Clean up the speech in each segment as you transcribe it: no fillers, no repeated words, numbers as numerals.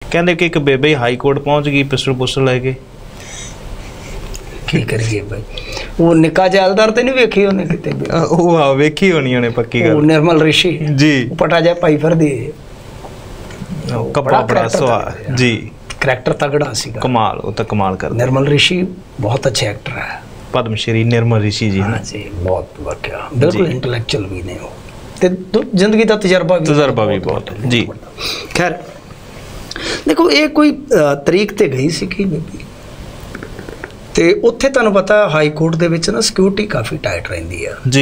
कहते कि एक बेबे हाई कोर्ट पहुँच गई पिस्टल पुस्टल लैके। की करिए भाई, वो निक्का जैलदार तो नहीं वेखी उन्हें किते? वो वेखी होनी उन्हें पक्की गल। निर्मल ऋषि जी, पटा जा पाई फिर दी, कपड़ा बड़ा सवा जी, करैक्टर तगड़ा सीगा, कमाल, वो तो कमाल कर। निर्मल ऋषि बहुत अच्छे एक्टर है, पद्मश्री निर्मल ऋषि जी। हाँ जी, बहुत वाकया बिल्कुल इंटेलेक्चुअल भी नहीं हो तो जिंदगी का तजर्बा भी बहुत है जी। खैर देखो, ये कोई तरीक ते गई सी कि बेबी, ते उत्थे तुहानूं पता हाई कोर्ट दे विच ना सिक्योरिटी काफ़ी टाइट रहिंदी है जी।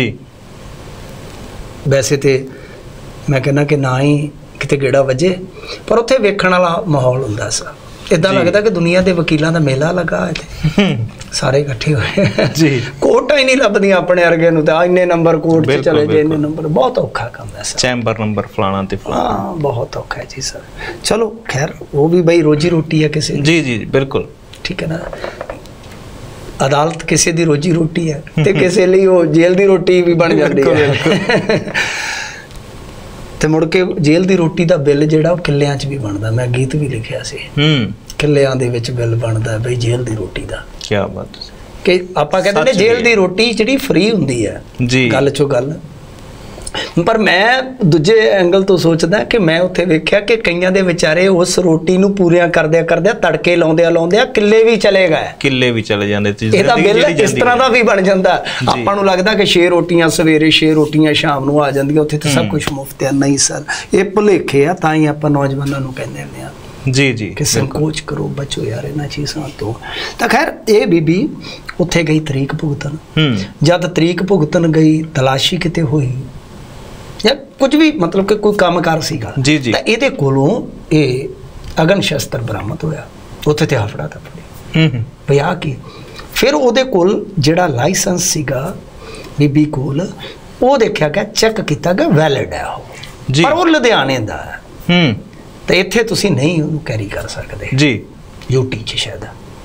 वैसे तो मैं कहना कि ना ही किते गेड़ा वजे, पर उत्थे वेखण वाला माहौल हुंदा सा। इदां लगदा कि दुनिया के वकीलों का मेला लगा है, सारे इकट्ठे होए जी। कोर्टां ही नहीं लभदियां अपने वर्गे नूं, तां इन्ने नंबर कोर्ट च चले जाए, इन्ने नंबर, बहुत औखा काम है सर, चैंबर नंबर फलाना ते फलाना। हाँ, बहुत औखा है जी सर। चलो खैर, वो भी बई रोजी रोटी है किसी जी जी बिल्कुल, ठीक है ना। अदालत किसी की रोजी रोटी है तो किसी लिए वो जेल की रोटी भी बन जाती है। तो मुड़ के जेल की रोटी का बिल जिहड़ा वो किल्लियां च भी बनता, मैं गीत भी लिखिया सी, किल्लियां दे विच बिल बनता बई जेल की रोटी का। क्या बात कि आपां कहते ने जेल की रोटी जिहड़ी फ्री हुंदी है जी, गल चो गल। पर मैं दूजे एंगल तो सोचदा कि मैं उत्थे वेख्या कि कईयां दे विचारे उस रोटी नूं पूरियां करदिया करदिया तड़के लाउंदिया लाउंदिया किले भी चले गए, किले भी चले जांदे। ਇਹਦਾ ਬਿੱਲ ਇਸ ਤਰ੍ਹਾਂ ਦਾ ਵੀ ਬਣ ਜਾਂਦਾ। ਆਪਾਂ ਨੂੰ ਲੱਗਦਾ ਕਿ 6 ਰੋਟੀਆਂ ਸਵੇਰੇ 6 ਰੋਟੀਆਂ ਸ਼ਾਮ ਨੂੰ ਆ ਜਾਂਦੀਆਂ, ਉੱਥੇ ਤਾਂ ਸਭ ਕੁਝ ਮੁਫਤ ਹੈ। ਨਹੀਂ ਸਰ, ਇਹ ਭੁਲੇਖੇ ਆ, ਤਾਂ ਹੀ ਆਪਾਂ ਨੌਜਵਾਨਾਂ ਨੂੰ ਕਹਿੰਦੇ ਹੁੰਦੇ ਆ ਜੀ ਜੀ ਕਿ ਸੰਕੋਚ ਕਰੋ, ਬਚੋ ਯਾਰ ਇਹਨਾਂ ਚੀਜ਼ਾਂ ਤੋਂ। ਤਾਂ ਖੈਰ ਇਹ ਬੀਬੀ ਉੱਥੇ ਗਈ ਤਰੀਕ ਭੁਗਤਣ, ਜਦ ਤਰੀਕ ਭੁਗਤਣ ਗਈ ਤਲਾਸ਼ੀ ਕਿਤੇ ਹੋਈ ਜਾਂ ਕੁਝ ਵੀ, ਮਤਲਬ ਕਿ ਕੋਈ ਕੰਮਕਾਰ ਸੀਗਾ ਜੀ ਜੀ, ਤਾਂ ਇਹਦੇ ਕੋਲੋਂ ਇਹ ਅਗਨ ਸ਼ਸਤਰ ਬਰਾਮਦ ਹੋਇਆ। ਉੱਥੇ ਤੇ ਹਫੜਾ ਦਫੜੀ ਬਈ ਆ ਕੀ। ਫਿਰ ਉਹਦੇ ਕੋਲ ਜਿਹੜਾ ਲਾਇਸੈਂਸ ਸੀਗਾ ਬੀਬੀ ਕੋਲ, ਉਹ ਦੇਖਿਆ ਗਿਆ, ਚੈੱਕ ਕੀਤਾ ਗਿਆ, ਵੈਲਿਡ ਹੈ ਉਹ, ਪਰ ਉਹ ਲੁਧਿਆਣੇ ਦਾ ਹੈ ਤੇ ਇੱਥੇ ਤੁਸੀਂ ਨਹੀਂ ਉਹਨੂੰ ਕੈਰੀ ਕਰ ਸਕਦੇ ਜੀ, ਯੂਟੀ 'ਚ ਸ਼ਾਇਦ।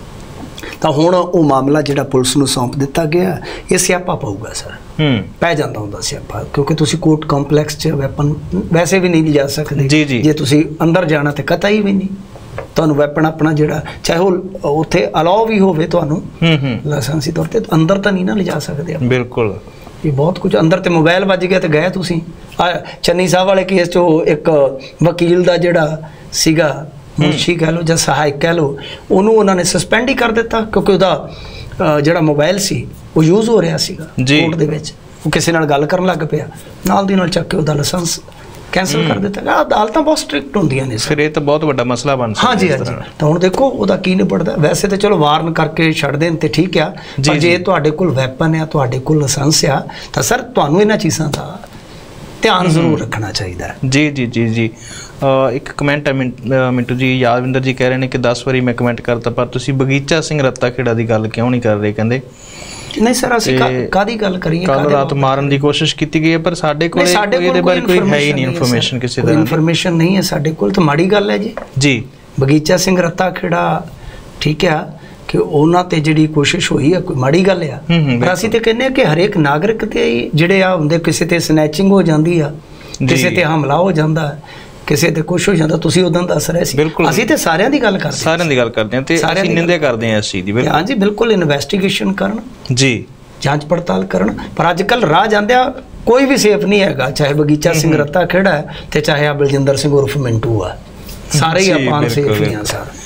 ਤਾਂ ਹੁਣ ਉਹ ਮਾਮਲਾ ਜਿਹੜਾ ਪੁਲਿਸ ਨੂੰ ਸੌਂਪ ਦਿੱਤਾ ਗਿਆ, ਇਹ ਸਿਆਪਾ ਪਊਗਾ ਸਰ, ਪੈ ਜਾਂਦਾ ਹੁੰਦਾ ਸਿਆਪਾ, ਕਿਉਂਕਿ ਤੁਸੀਂ ਕੋਰਟ ਕੰਪਲੈਕਸ 'ਚ ਵੈਪਨ ਵੈਸੇ ਵੀ ਨਹੀਂ ਲਿਜਾ ਸਕਦੇ ਜੀ ਜੀ। ਜੇ ਤੁਸੀਂ ਅੰਦਰ ਜਾਣਾ ਤੇ ਕਤਈ ਵੀ ਨਹੀਂ, ਤੁਹਾਨੂੰ ਵੈਪਨ ਆਪਣਾ ਜਿਹੜਾ, ਚਾਹੇ ਉਹ ਉੱਥੇ ਅਲਾਓ ਵੀ ਹੋਵੇ ਤੁਹਾਨੂੰ ਲਾਇਸੈਂਸੀ ਤੌਰ ਤੇ, ਅੰਦਰ ਤਾਂ ਨਹੀਂ ਨਾ ਲਿਜਾ ਸਕਦੇ ਬਿਲਕੁਲ। ਇਹ ਬਹੁਤ ਕੁਝ ਅੰਦਰ, ਤੇ ਮੋਬਾਈਲ ਵੱਜ ਗਿਆ ਤੇ ਗਏ ਤੁਸੀਂ। ਚੰਨੀ ਸਾਹਿਬ ਵਾਲੇ ਕੇਸ 'ਚੋਂ ਇੱਕ ਵਕੀਲ ਦਾ ਜਿਹੜਾ ਸੀਗਾ, ਮੁਨਸ਼ੀ ਕਹਿ ਲਓ ਜਾਂ ਸਹਾਇਕ ਕਹਿ ਲਓ, ਉਹਨੂੰ ਉਹਨਾਂ ਨੇ ਸਸਪੈਂਡ ਹੀ ਕਰ ਦਿੱਤਾ, ਕਿਉਂਕਿ ਉਹਦਾ ਜਿਹੜਾ ਮੋਬਾਈਲ ਸੀ ਉਹ ਯੂਜ਼ ਹੋ ਰਿਹਾ ਸੀਗਾ ਕੋਰਟ ਦੇ ਵਿੱਚ। ਉਹ ਕਿਸੇ ਨਾਲ ਗੱਲ ਕਰਨ ਲੱਗ ਪਿਆ, ਨਾਲ ਦੀ ਨਾਲ ਚੱਕ ਕੇ ਉਹਦਾ ਲਾਇਸੈਂਸ कैंसल कर दिता गया। अदालत बहुत स्ट्रिक्ट होंदियां ने, फिर ये तो बहुत बड़ा मसला बन सकता है। हाँ जी, हाँ जी। तो हुण देखो ਉਹਦਾ ਕੀ ਨਿਬੜਦਾ। वैसे तो चलो वार्न करके छड़ देन ते ठीक आ, पर जे तुहाडे कोल वैपन है, तुहाडे कोल लाइसेंस आ, तो सर तुहानूं इन्हां चीज़ां दा ध्यान जरूर रखना चाहिए जी जी जी जी। एक कमेंट है मिंटू जी, यादविंदर जी कह रहे हैं कि 10 बारी मैं कमेंट करता, पर तुसीं बगीचा सिंह रत्ता खेड़ा की गल क्यों नहीं कर रहे? कहते नहीं सर, ਅਸੀਂ ਕਾਦੀ ਗੱਲ ਕਰੀਏ, ਕੱਲ ਰਾਤ ਮਾਰਨ ਦੀ ਕੋਸ਼ਿਸ਼ ਕੀਤੀ ਗਈ ਹੈ, ਪਰ ਸਾਡੇ ਕੋਲ ਇਹਦੇ ਬਾਰੇ ਕੋਈ ਹੈ ਹੀ ਨਹੀਂ ਇਨਫੋਰਮੇਸ਼ਨ, ਕਿਸੇ ਤਰ੍ਹਾਂ ਦੀ ਇਨਫੋਰਮੇਸ਼ਨ ਨਹੀਂ ਹੈ ਸਾਡੇ ਕੋਲ। ਤਾਂ ਮਾੜੀ ਗੱਲ ਹੈ ਜੀ ਜੀ। ਬਗੀਚਾ ਸਿੰਘ ਰੱਤਾ ਖੇੜਾ ਠੀਕ ਆ ਕਿ ਉਹਨਾਂ ਤੇ ਜਿਹੜੀ ਕੋਸ਼ਿਸ਼ ਹੋਈ ਹੈ, ਕੋਈ ਮਾੜੀ ਗੱਲ ਆ, ਪਰ ਅਸੀਂ ਤੇ ਕਹਿੰਦੇ ਆ ਕਿ ਹਰੇਕ ਨਾਗਰਿਕ ਤੇ ਜਿਹੜੇ ਆ ਹੁੰਦੇ, ਕਿਸੇ ਤੇ ਸਨੈਚਿੰਗ ਹੋ ਜਾਂਦੀ ਆ, ਕਿਸੇ ਤੇ ਹਮਲਾ ਹੋ ਜਾਂਦਾ, ਕਿਸੇ ਤੇ ਕੁਛ ਹੋ ਜਾਂਦਾ, ਤੁਸੀਂ ਉਦੋਂ ਦੱਸ ਰਹੇ ਸੀ। ਅਸੀਂ ਤੇ ਸਾਰਿਆਂ ਦੀ ਗੱਲ ਕਰਦੇ, ਸਾਰਿਆਂ ਦੀ ਗੱਲ ਕਰਦੇ ਹਾਂ ਤੇ ਅਸੀਂ ਨਿੰਦਿਆ ਕਰਦੇ ਹਾਂ ਇਸ ਚੀਜ਼ ਦੀ। ਹਾਂ ਜੀ ਬਿਲਕੁਲ, ਇਨਵੈਸਟੀਗੇਸ਼ਨ ਕਰਨ ਜੀ, ਜਾਂਚ ਪੜਤਾਲ ਕਰਨ, ਪਰ ਅੱਜ ਕੱਲ੍ਹ ਰਾਹ ਜਾਂਦਿਆਂ ਕੋਈ ਵੀ ਸੇਫ ਨਹੀਂ ਹੈਗਾ, ਚਾਹੇ ਬਗੀਚਾ ਸਿੰਘ ਰੱਤਾ ਖੇੜਾ ਹੈ ਤੇ ਚਾਹੇ ਆ ਬਲਜਿੰਦਰ ਸਿੰਘ ਉਰਫ ਮਿੰਟੂ ਆ, ਸਾਰੇ ਹੀ ਆਪਾਂ ਸੇਫ ਨਹੀਂ ਆ ਸਰ।